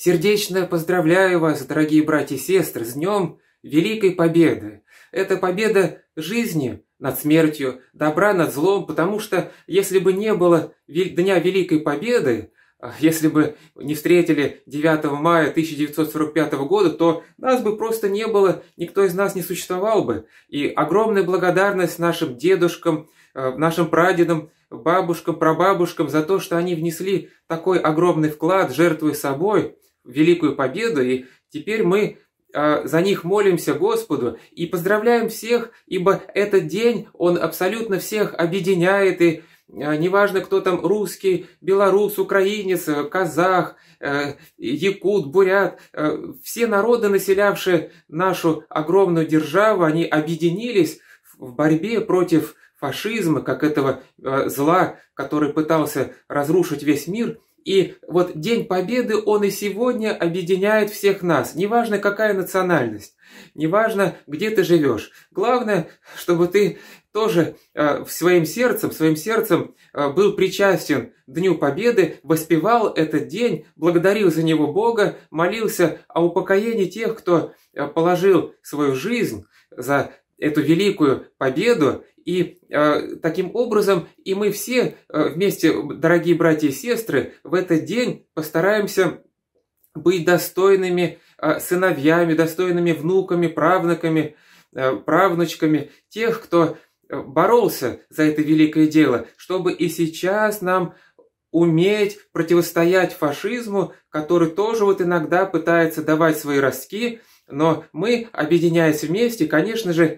Сердечно поздравляю вас, дорогие братья и сестры, с Днем Великой Победы. Это победа жизни над смертью, добра над злом, потому что если бы не было Дня Великой Победы, если бы не встретили 9 мая 1945 года, то нас бы просто не было, никто из нас не существовал бы. И огромная благодарность нашим дедушкам, нашим прадедам, бабушкам, прабабушкам за то, что они внесли такой огромный вклад, жертвуя собой в Великую Победу. И теперь мы за них молимся Господу и поздравляем всех, ибо этот день, он абсолютно всех объединяет, и неважно, кто там русский, белорус, украинец, казах, якут, бурят, все народы, населявшие нашу огромную державу, они объединились в борьбе против фашизма, как этого зла, который пытался разрушить весь мир. И вот День Победы, он и сегодня объединяет всех нас. Неважно, какая национальность, неважно, где ты живешь. Главное, чтобы ты тоже своим сердцем был причастен к Дню Победы, воспевал этот день, благодарил за него Бога, молился о упокоении тех, кто положил свою жизнь за эту великую победу. И таким образом и мы все вместе, дорогие братья и сестры, в этот день постараемся быть достойными сыновьями, достойными внуками, правнуками, правнучками тех, кто боролся за это великое дело, чтобы и сейчас нам уметь противостоять фашизму, который тоже вот иногда пытается давать свои ростки, но мы, объединяясь вместе, конечно же,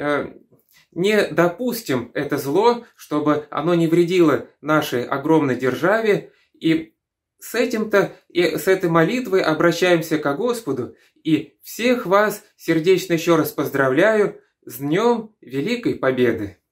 не допустим это зло, чтобы оно не вредило нашей огромной державе. И с этой молитвой обращаемся к Господу. И всех вас сердечно еще раз поздравляю с Днем Великой Победы.